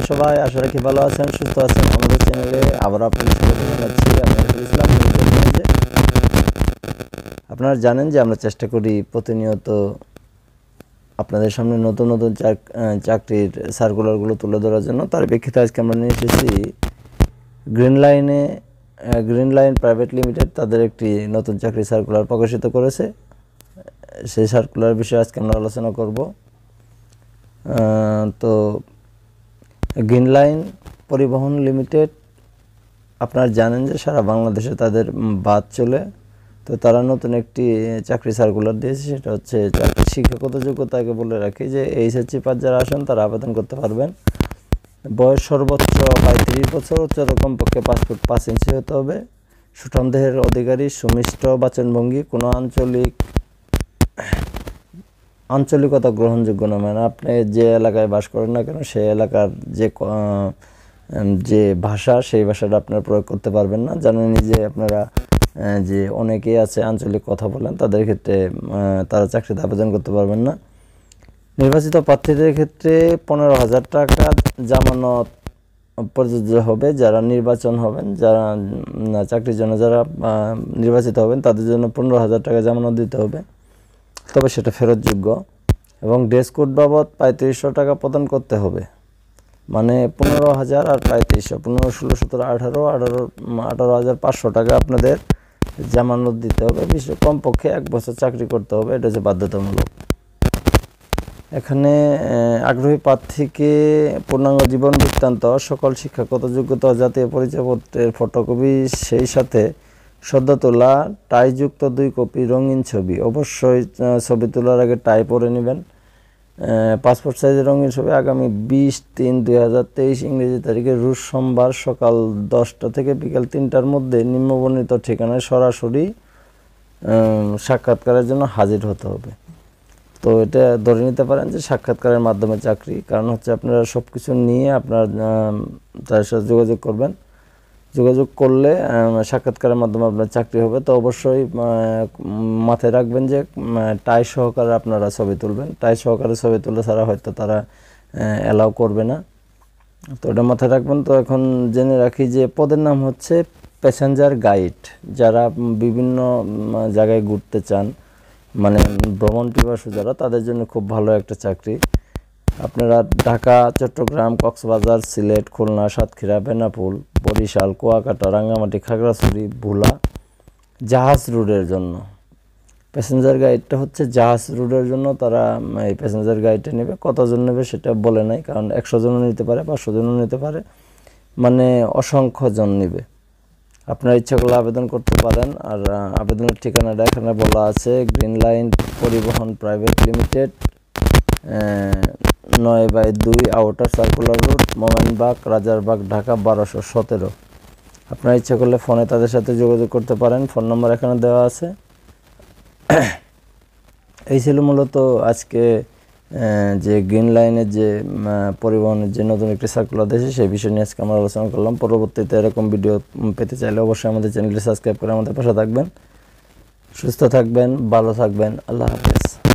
সবাই? আশা রাখি ভালো আছেন, সুস্থ আছেন। আমাদের চ্যানেলে আবার আপনাদের স্বাগত জানাচ্ছি। আমি রফিকুল ইসলাম। আপনারা জানেন যে আমরা চেষ্টা করি প্রতিনিয়ত আপনাদের সামনে নতুন নতুন চাকরির সার্কুলারগুলো তুলে ধরার জন্য। তার প্রেক্ষিতে আজকে আমরা নিয়ে এসেছি গ্রিন লাইন প্রাইভেট লিমিটেড তাদের একটি নতুন চাকরি সার্কুলার প্রকাশিত করেছে। সেই সার্কুলার বিষয়ে আজকে আমরা আলোচনা করব। তো গ্রিন লাইন পরিবহন লিমিটেড আপনারা জানেন যে সারা বাংলাদেশে তাদের বাস চলে। তো তারা নতুন একটি চাকরি সার্কুলার দিয়েছে, সেটা হচ্ছে চাকরির শিক্ষাগত যোগ্যতাকে বলে রাখি যে এইচএসসি পাস যারা আসেন তারা আবেদন করতে পারবেন। বয়স সর্বোচ্চ 35 বছর, উচ্চতা কমপক্ষে 5 ফুট 5 ইঞ্চি হতে হবে। সুঠাম দেহের অধিকারী, সুমিষ্ট বাচনভঙ্গি, কোনো আঞ্চলিকতা গ্রহণযোগ্য নয়। মানে আপনি যে এলাকায় বাস করেন না কেন সেই এলাকার যে ভাষা, সেই ভাষাটা আপনারা প্রয়োগ করতে পারবেন না। জানেনই যে আপনারা যে অনেকেই আছে আঞ্চলিক কথা বলেন, তাদের ক্ষেত্রে তারা চাকরিতে আবেদন করতে পারবেন না। নির্বাচিত প্রার্থীদের ক্ষেত্রে 15,000 টাকা জামানত প্রযোজ্য হবে। যারা নির্বাচন হবেন, যারা চাকরির জন্য যারা নির্বাচিত হবেন তাদের জন্য 15,000 টাকা জামানত দিতে হবে, তবে সেটা ফেরতযোগ্য। এবং ড্রেস কোড বাবদ 3500 টাকা প্রদান করতে হবে। মানে 15,000 আর 3500, 15, 16, 17, 18,500 টাকা আপনাদের জামানত দিতে হবে। কমপক্ষে 1 বছর চাকরি করতে হবে, এটা হচ্ছে বাধ্যতামূলক। এখানে আগ্রহী প্রার্থীকে পূর্ণাঙ্গ জীবন বৃত্তান্ত, সকল শিক্ষাগত যোগ্যতা, জাতীয় পরিচয়পত্রের ফটোকপি, সেই সাথে সদ্য তোলা টাইযুক্ত 2 কপি রঙিন ছবি। অবশ্যই ছবি তোলার আগে টাই পরে নেবেন। পাসপোর্ট সাইজের রঙিন ছবি আগামী 20/3/2023 ইংরেজি তারিখে রোজ সোমবার সকাল 10টা থেকে বিকাল 3টার মধ্যে নিম্নবর্ণিত ঠিকানায় সরাসরি সাক্ষাৎকারের জন্য হাজির হতে হবে। তো এটা ধরে নিতে পারেন যে সাক্ষাৎকারের মাধ্যমে চাকরি, কারণ হচ্ছে আপনারা সব কিছু নিয়ে আপনার তার সাথে যোগাযোগ করবেন। যোগাযোগ করলে সাক্ষাৎকারের মাধ্যমে আপনার চাকরি হবে। তো অবশ্যই মাথায় রাখবেন যে টাই সহকারে আপনারা ছবি তুলবেন। টাই সহকারে ছবি তুলে ছাড়া হয়তো তারা অ্যালাউ করবে না, তো এটা মাথায় রাখবেন। তো এখন জেনে রাখি যে পদের নাম হচ্ছে প্যাসেঞ্জার গাইড। যারা বিভিন্ন জায়গায় ঘুরতে চান, মানে ভ্রমণ পিপাসু যারা, তাদের জন্য খুব ভালো একটা চাকরি। আপনারা ঢাকা, চট্টগ্রাম, কক্সবাজার, সিলেট, খুলনা, সাতক্ষীরা, বেনাপোল, বরিশাল, কুয়াকাটা, রাঙ্গামাটি, খাগড়াছড়ি, ভোলা জাহাজ রুটের জন্য প্যাসেঞ্জার গাইডটা হচ্ছে জাহাজ রুটের জন্য তারা এই প্যাসেঞ্জার গাইডটা নেবে। কতজন নেবে সেটা বলে নাই, কারণ 100 জনও নিতে পারে, 500 জনও নিতে পারে, মানে অসংখ্য জন নেবে। আপনার ইচ্ছা করলে আবেদন করতে পারেন। আর আবেদনের ঠিকানাটা এখানে বলা আছে, গ্রিন লাইন পরিবহন private limited, 9/2 outer circular route, Momenbagh, Rajarbagh, Dhaka 1217। আপনার ইচ্ছা করলে ফোনে তাদের সাথে যোগাযোগ করতে পারেন। ফোন নম্বর এখানে দেওয়া আছে। এই ছিল মূলত আজকে যে গ্রিন লাইনের যে পরিবহনের যে নতুন একটি সার্কুলার দিয়েছে সেই বিষয় নিয়ে আজকে আমরা আলোচনা করলাম। পরবর্তীতে এরকম ভিডিও পেতে চাইলে অবশ্যই আমাদের চ্যানেলটি সাবস্ক্রাইব করে আমাদের পাশে থাকবেন। সুস্থ থাকবেন, ভালো থাকবেন। আল্লাহ হাফেজ।